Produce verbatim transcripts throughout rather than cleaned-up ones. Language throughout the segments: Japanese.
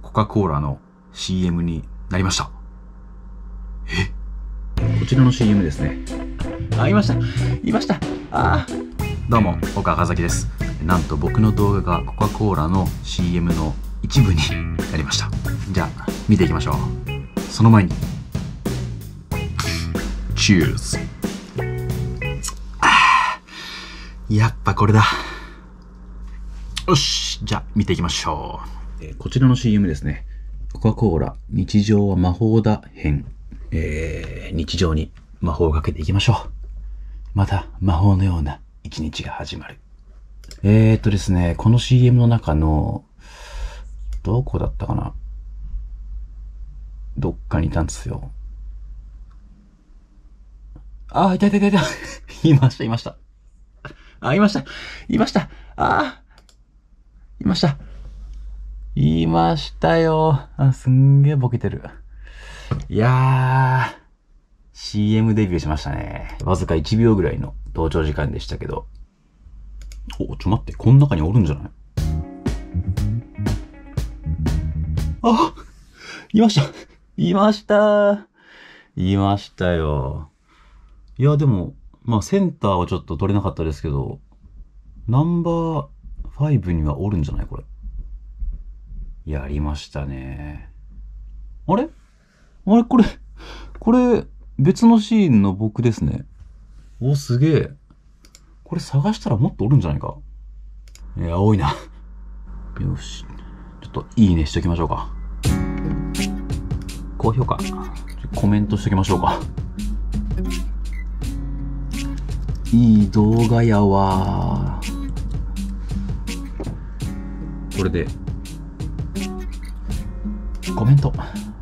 コカ・コーラの シーエム になりました。えこちらの シーエム ですね。あ、いましたいましたあどうも、岡赤崎です。なんと僕の動画がコカ・コーラの シーエム の一部になりました。じゃあ、見ていきましょう。その前に、チューズ。やっぱこれだ。よし、じゃあ見ていきましょう。えー、こちらの シーエム ですね。コカ・コーラ、日常は魔法だ編。えー、日常に魔法をかけていきましょう。また魔法のような一日が始まる。えーっとですね、この シーエム の中の、どこだったかな？どっかにいたんですよ。あー、いたいたいたいた。いました、いました。あ、いました。いました。あー。いました。いましたよ。あ、すんげーボケてる。いやー、シーエム デビューしましたね。わずかいちびょうぐらいの登場時間でしたけど。お、ちょ待って、この中におるんじゃない？あ、いました。いました。いましたよ。いや、でも、まあ、センターはちょっと取れなかったですけど、ナンバーファイブにはおるんじゃないこれ。やりましたね。あれあれこれ、これ、別のシーンの僕ですね。お、すげえ。これ探したらもっとおるんじゃないか。いや、多いな。よし。ちょっと、いいねしときましょうか。高評価。コメントしときましょうか。いい動画やわー。これで、コメント。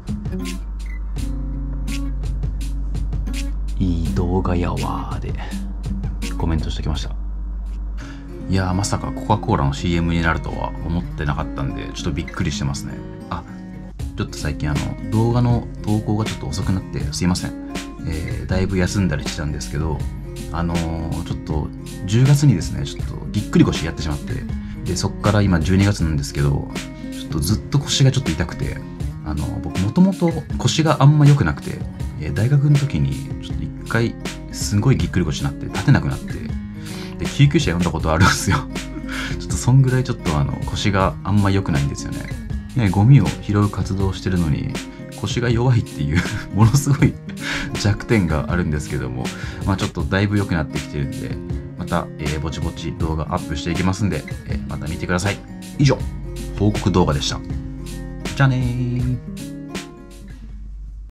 いい動画やわーで、コメントしてきました。いやー、まさかコカ・コーラの シーエム になるとは思ってなかったんで、ちょっとびっくりしてますね。あ、ちょっと最近あの、動画の投稿がちょっと遅くなってすいません。えー、だいぶ休んだりしてたんですけど、あのー、ちょっとじゅうがつにですね、ちょっとぎっくり腰やってしまって、で、そっから今じゅうにがつなんですけど、ちょっとずっと腰がちょっと痛くて、あの、僕もともと腰があんま良くなくて、えー、大学の時にちょっと一回すごいぎっくり腰になって立てなくなって、で、救急車呼んだことあるんですよ。ちょっとそんぐらいちょっとあの、腰があんま良くないんですよね。ね、ゴミを拾う活動をしてるのに、腰が弱いっていう、ものすごい弱点があるんですけども、まあちょっとだいぶ良くなってきてるんで、また、えー、ぼちぼち動画アップしていきますんで、えー、また見てください。以上、報告動画でした。じゃあねー。